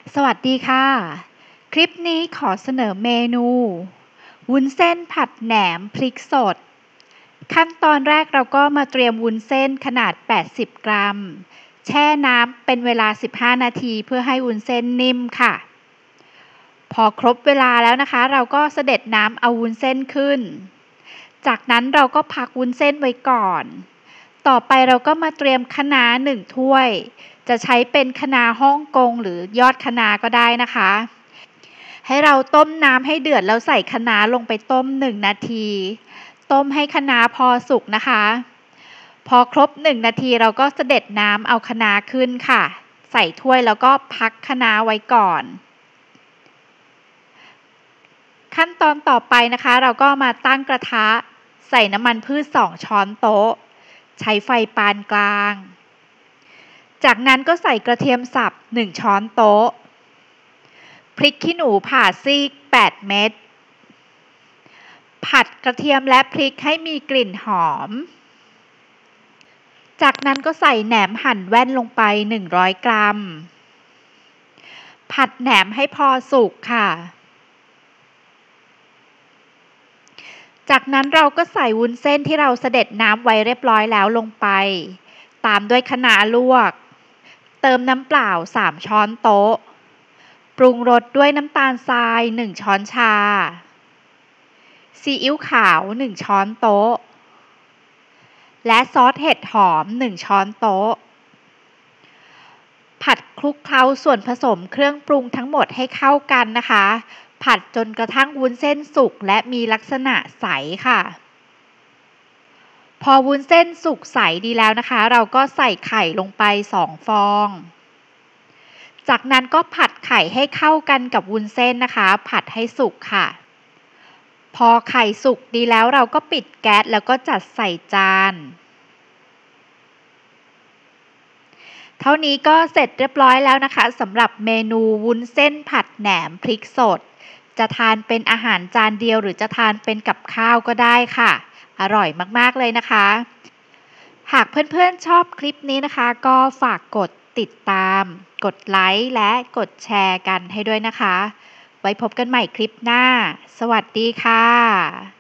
สวัสดีค่ะคลิปนี้ขอเสนอเมนูวุ้นเส้นผัดแหนมพริกสดขั้นตอนแรกเราก็มาเตรียมวุ้นเส้นขนาด80กรัมแช่น้ำเป็นเวลา15นาทีเพื่อให้วุ้นเส้นนิ่มค่ะพอครบเวลาแล้วนะคะเราก็เสด็จน้ำเอาวุ้นเส้นขึ้นจากนั้นเราก็พักวุ้นเส้นไว้ก่อนต่อไปเราก็มาเตรียมคะน้า1ถ้วยจะใช้เป็นคะน้าฮ่องกงหรือยอดคะน้าก็ได้นะคะให้เราต้มน้ำให้เดือดแล้วใส่คะน้าลงไปต้ม1นาทีต้มให้คะน้าพอสุกนะคะพอครบ1นาทีเราก็เสด็จน้ำเอาคะน้าขึ้นค่ะใส่ถ้วยแล้วก็พักคะน้าไว้ก่อนขั้นตอนต่อไปนะคะเราก็มาตั้งกระทะใส่น้ำมันพืช2ช้อนโต๊ะใช้ไฟปานกลางจากนั้นก็ใส่กระเทียมสับ1ช้อนโต๊ะพริกขี้หนูผ่าซีก8เม็ดผัดกระเทียมและพริกให้มีกลิ่นหอมจากนั้นก็ใส่แหนมหั่นแว่นลงไป100กรัมผัดแหนมให้พอสุกค่ะจากนั้นเราก็ใส่วุ้นเส้นที่เราเสด็จน้ำไว้เรียบร้อยแล้วลงไปตามด้วยคะน้าลวกเติมน้ำเปล่า3ช้อนโต๊ะปรุงรสด้วยน้ำตาลทราย1ช้อนชาซีอิ๊วขาว1ช้อนโต๊ะและซอสเห็ดหอม1ช้อนโต๊ะผัดคลุกเคล้าส่วนผสมเครื่องปรุงทั้งหมดให้เข้ากันนะคะผัดจนกระทั่งวุ้นเส้นสุกและมีลักษณะใสค่ะพอวุ้นเส้นสุกใสดีแล้วนะคะเราก็ใส่ไข่ลงไป2ฟองจากนั้นก็ผัดไข่ให้เข้ากันกับวุ้นเส้นนะคะผัดให้สุกค่ะพอไข่สุกดีแล้วเราก็ปิดแก๊สแล้วก็จัดใส่จานเท่านี้ก็เสร็จเรียบร้อยแล้วนะคะสำหรับเมนูวุ้นเส้นผัดแหนมพริกสดจะทานเป็นอาหารจานเดียวหรือจะทานเป็นกับข้าวก็ได้ค่ะอร่อยมากๆเลยนะคะหากเพื่อนๆชอบคลิปนี้นะคะก็ฝากกดติดตามกดไลค์และกดแชร์กันให้ด้วยนะคะไว้พบกันใหม่คลิปหน้าสวัสดีค่ะ